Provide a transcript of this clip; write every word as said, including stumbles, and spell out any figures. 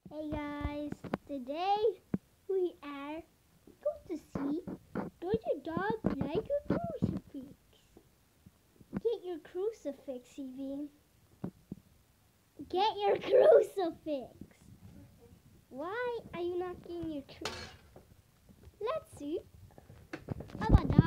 Hey guys, today we are going to see, does your dog like a crucifix? Get your crucifix, Evie. Get your crucifix. Why are you not getting your crucifix? Let's see. How about